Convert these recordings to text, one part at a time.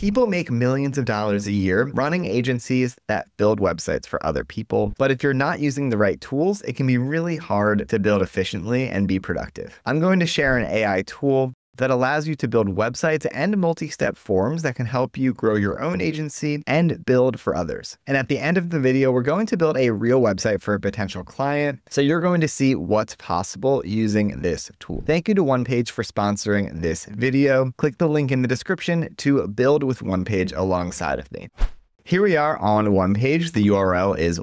People make millions of dollars a year running agencies that build websites for other people. But if you're not using the right tools, it can be really hard to build efficiently and be productive. I'm going to share an AI tool that allows you to build websites and multi-step forms that can help you grow your own agency and build for others. And at the end of the video, we're going to build a real website for a potential client. So you're going to see what's possible using this tool. Thank you to Onepage for sponsoring this video. Click the link in the description to build with Onepage alongside of me. Here we are on Onepage. The URL is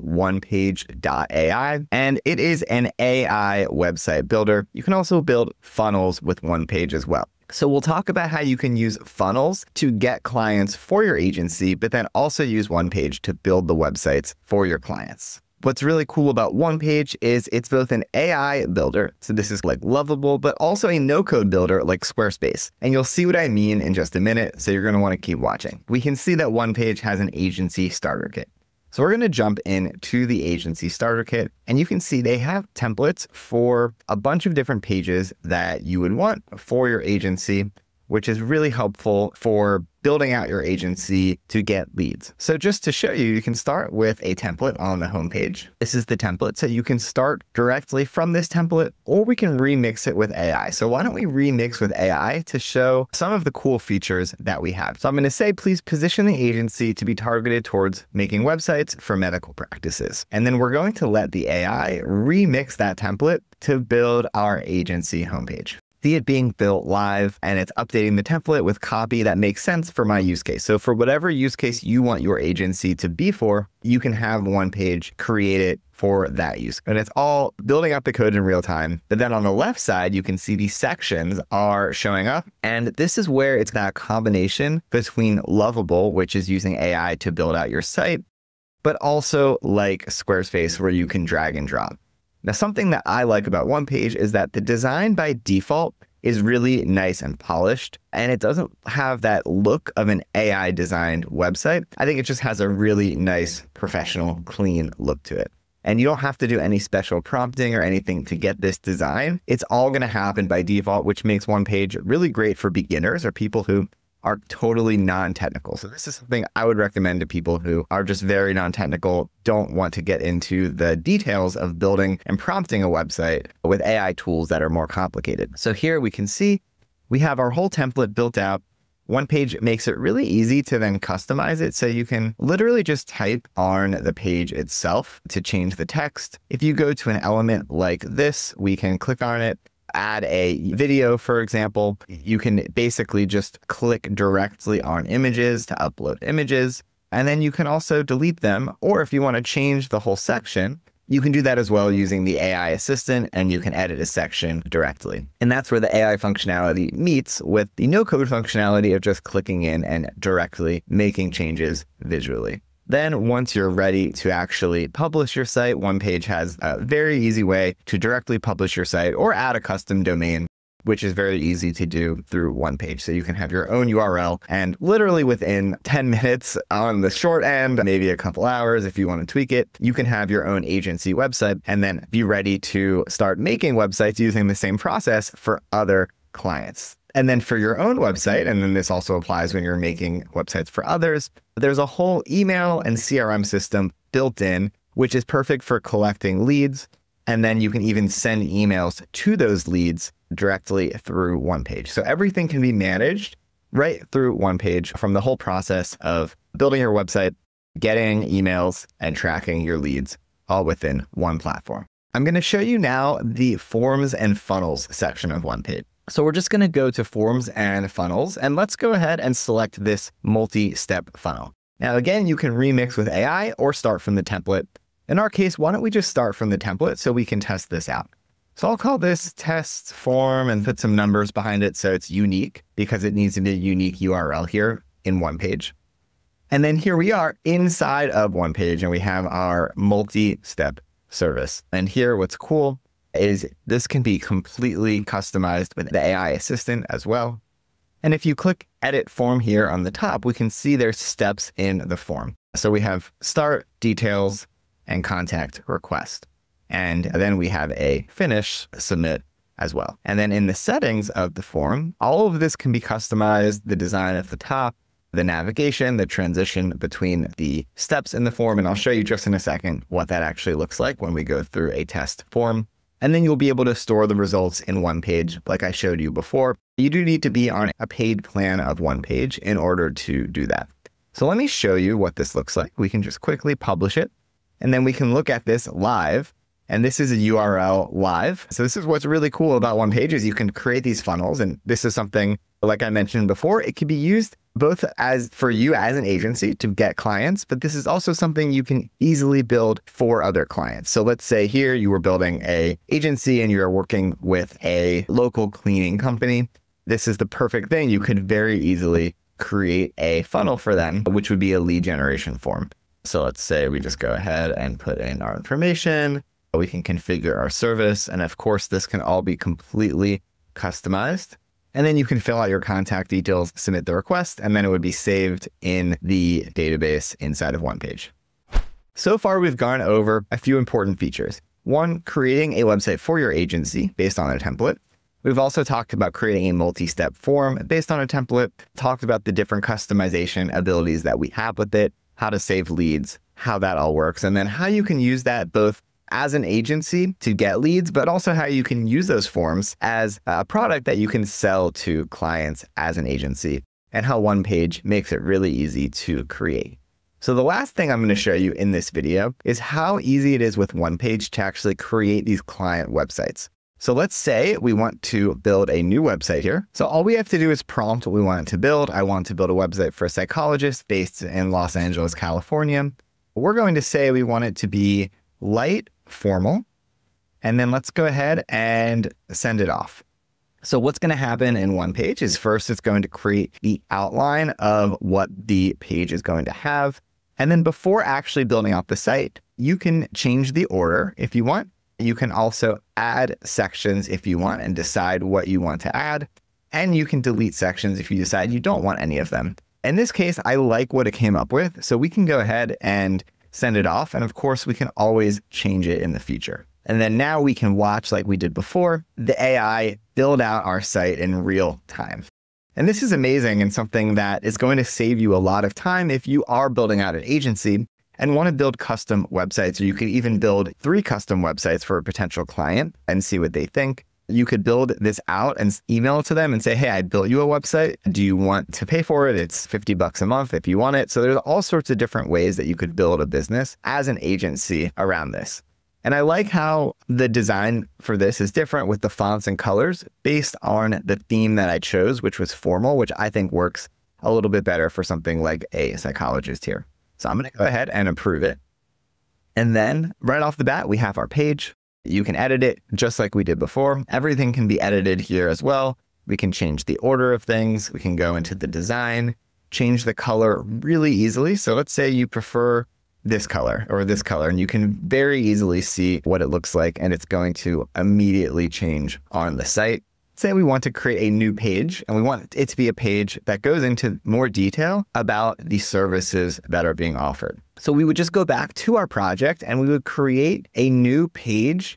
onepage.ai, and it is an AI website builder. You can also build funnels with Onepage as well. So we'll talk about how you can use funnels to get clients for your agency, but then also use Onepage to build the websites for your clients. What's really cool about Onepage is it's both an AI builder, so this is like lovable, but also a no-code builder like Squarespace. And you'll see what I mean in just a minute, so you're going to want to keep watching. We can see that Onepage has an agency starter kit. So we're going to jump into the agency starter kit, and you can see they have templates for a bunch of different pages that you would want for your agency, which is really helpful for building out your agency to get leads. So just to show you, you can start with a template on the homepage. This is the template. So you can start directly from this template, or we can remix it with AI. So why don't we remix with AI to show some of the cool features that we have. So I'm going to say, please position the agency to be targeted towards making websites for medical practices. And then we're going to let the AI remix that template to build our agency homepage. See it being built live, and it's updating the template with copy that makes sense for my use case. So for whatever use case you want your agency to be for, you can have Onepage create it for that use. And it's all building up the code in real time. But then on the left side, you can see these sections are showing up. And this is where it's that combination between Lovable, which is using AI to build out your site, but also like Squarespace, where you can drag and drop. Now, something that I like about Onepage is that the design by default is really nice and polished, and it doesn't have that look of an AI designed website. I think it just has a really nice, professional, clean look to it. And you don't have to do any special prompting or anything to get this design. It's all going to happen by default, which makes Onepage really great for beginners or people who are totally non-technical. So this is something I would recommend to people who are just very non-technical, don't want to get into the details of building and prompting a website with AI tools that are more complicated. So here we can see we have our whole template built out. Onepage makes it really easy to then customize it. So you can literally just type on the page itself to change the text. If you go to an element like this, we can click on it, add a video, for example. You can basically just click directly on images to upload images, and then you can also delete them. Or if you want to change the whole section, you can do that as well using the AI assistant, and you can edit a section directly. And that's where the AI functionality meets with the no-code functionality of just clicking in and directly making changes visually. Then once you're ready to actually publish your site, Onepage has a very easy way to directly publish your site or add a custom domain, which is very easy to do through Onepage. So you can have your own URL, and literally within 10 minutes on the short end, maybe a couple hours if you want to tweak it, you can have your own agency website and then be ready to start making websites using the same process for other clients. And then for your own website, and then this also applies when you're making websites for others, there's a whole email and CRM system built in, which is perfect for collecting leads. And then you can even send emails to those leads directly through Onepage. So everything can be managed right through Onepage, from the whole process of building your website, getting emails, and tracking your leads, all within one platform. I'm going to show you now the forms and funnels section of Onepage. So we're just going to go to forms and funnels, and let's go ahead and select this multi-step funnel. Now, again, you can remix with AI or start from the template. In our case, why don't we just start from the template so we can test this out? So I'll call this test form and put some numbers behind it so it's unique, because it needs to be a unique URL here in Onepage. And then here we are inside of Onepage, and we have our multi-step service. And here, what's cool is this can be completely customized with the AI assistant as well. And if you click edit form here on the top, we can see there's steps in the form. So we have start, details, and contact request. And then we have a finish, submit as well. And then in the settings of the form, all of this can be customized, the design at the top, the navigation, the transition between the steps in the form. And I'll show you just in a second what that actually looks like when we go through a test form. And then you'll be able to store the results in Onepage like I showed you before. You do need to be on a paid plan of Onepage in order to do that. So let me show you what this looks like. We can just quickly publish it, and then we can look at this live. And this is a URL live. So this is what's really cool about Onepage is you can create these funnels. And this is something, like I mentioned before, it can be used both as for you as an agency to get clients, but this is also something you can easily build for other clients. So let's say here you were building an agency and you're working with a local cleaning company. This is the perfect thing. You could very easily create a funnel for them, which would be a lead generation form. So let's say we just go ahead and put in our information. We can configure our service. And of course, this can all be completely customized. And then you can fill out your contact details, submit the request, and then it would be saved in the database inside of Onepage. So far, we've gone over a few important features. One, creating a website for your agency based on a template. We've also talked about creating a multi-step form based on a template, talked about the different customization abilities that we have with it, how to save leads, how that all works, and then how you can use that both as an agency to get leads, but also how you can use those forms as a product that you can sell to clients as an agency, and how Onepage makes it really easy to create. So the last thing I'm going to show you in this video is how easy it is with Onepage to actually create these client websites. So let's say we want to build a new website here. So all we have to do is prompt what we want it to build. I want to build a website for a psychologist based in Los Angeles, California. We're going to say we want it to be light, formal, and then let's go ahead and send it off. So what's going to happen in Onepage is first it's going to create the outline of what the page is going to have. And then before actually building out the site, you can change the order if you want. You can also add sections if you want and decide what you want to add. And you can delete sections if you decide you don't want any of them. In this case, I like what it came up with. So we can go ahead and send it off. And of course, we can always change it in the future. And then now we can watch, like we did before, the AI build out our site in real time. And this is amazing and something that is going to save you a lot of time if you are building out an agency and want to build custom websites, or you could even build 3 custom websites for a potential client and see what they think. You could build this out and email it to them and say, hey, I built you a website. Do you want to pay for it? It's $50 a month if you want it. So there's all sorts of different ways that you could build a business as an agency around this. And I like how the design for this is different with the fonts and colors based on the theme that I chose, which was formal, which I think works a little bit better for something like a psychologist here. So I'm going to go ahead and approve it. And then right off the bat, we have our page. You can edit it just like we did before. Everything can be edited here as well. We can change the order of things. We can go into the design, change the color really easily. So let's say you prefer this color or this color, and you can very easily see what it looks like, and it's going to immediately change on the site. Say we want to create a new page, and we want it to be a page that goes into more detail about the services that are being offered. So we would just go back to our project and we would create a new page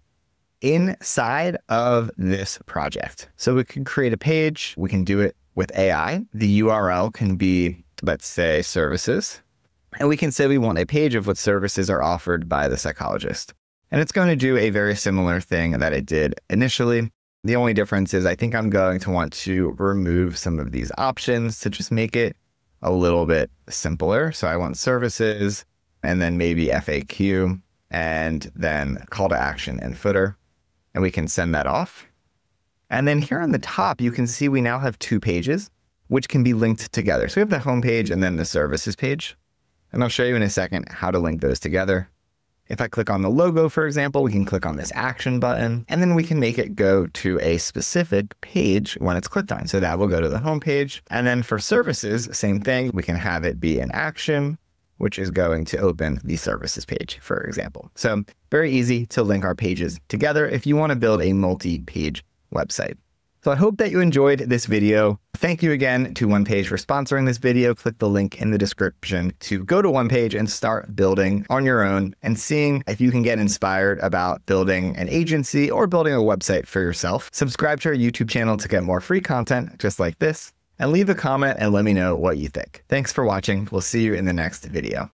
inside of this project. So we can create a page. We can do it with AI. The URL can be, let's say, services. And we can say we want a page of what services are offered by the psychologist. And it's going to do a very similar thing that it did initially. The only difference is I think I'm going to want to remove some of these options to just make it a little bit simpler. So I want services and then maybe FAQ and then call to action and footer. And we can send that off. And then here on the top, you can see we now have 2 pages, which can be linked together. So we have the home page and then the services page. And I'll show you in a second how to link those together. If I click on the logo, for example, we can click on this action button, and then we can make it go to a specific page when it's clicked on. So that will go to the home page. And then for services, same thing. We can have it be an action, which is going to open the services page, for example. So very easy to link our pages together if you want to build a multi-page website. So I hope that you enjoyed this video. Thank you again to Onepage for sponsoring this video. Click the link in the description to go to Onepage and start building on your own and seeing if you can get inspired about building an agency or building a website for yourself. Subscribe to our YouTube channel to get more free content just like this. And leave a comment and let me know what you think. Thanks for watching. We'll see you in the next video.